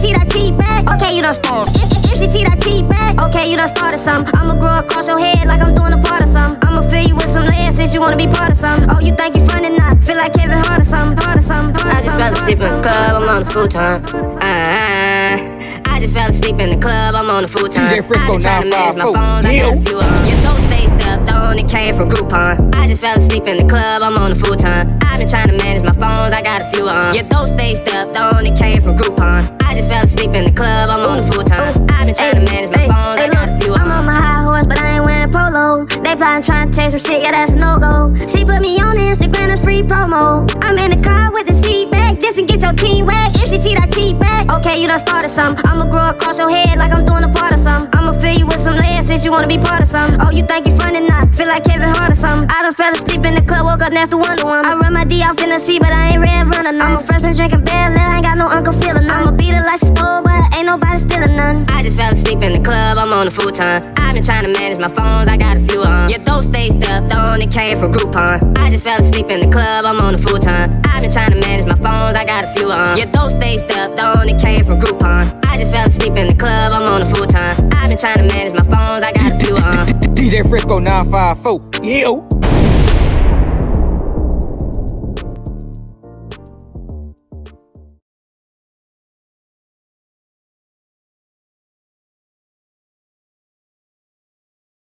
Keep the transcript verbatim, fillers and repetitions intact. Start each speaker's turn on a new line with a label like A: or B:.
A: cheat, I cheat back. Okay, you done started. If, if, if she cheat, I cheat back. Okay, you done started something. I'ma grow across your head like I'm doing a part of something. I'ma fill you with some lead since you wanna be part of something. Oh, you think you funny now? Feel like Kevin Hart or something, hard or something. Hard I just fell asleep in the club, I'm on the futon. Uh, I just fell asleep in the club, I'm on the futon. I've been trying to manage my phones, I got a few on. Your dope stay stepped on, it came from Groupon. I just fell asleep in the club, I'm on the futon. I've been trying to manage my phones, I got a few on. Your dope stay stepped on, it came from Groupon. I just fell asleep in the club, I'm on the futon. I've been trying to manage my phones, I got a few on. I'm on my high horse, but I ain't wearing polo. They plotting trying to taste some shit, yeah, that's a no-go. She put me on Instagram, that's free promo. I'm in the car with the seat back, this and get your team wet. If she cheat, I cheat back. Okay, you done started something. I'ma grow across your head like I'm doing a part of something. I'ma fill you with some lead since you wanna be part of something. Oh, you think you funny now? Feel like Kevin Hart or something. I done fell asleep in the club, woke up next to Wonder Woman. I run my D off in the sea, but I ain't red running. I'm a freshman drinking bad, I ain't got no uncle feeling. I'ma beat it like she stole, but ain't nobody stealing none. I just fell asleep in the club, I'm on the futon. I've been trying to manage my phones, I got a few on. Your dope stay stepped on, it came from Groupon. I just fell asleep in the club, I'm on the futon. I've been trying to manage my phones, I got a few on. Your dope stay stepped on, it came from Groupon. I just fell asleep in the club, I'm on the futon. I've been trying to manage my phones, I got a few on.
B: D J Frisco nine five four, yo.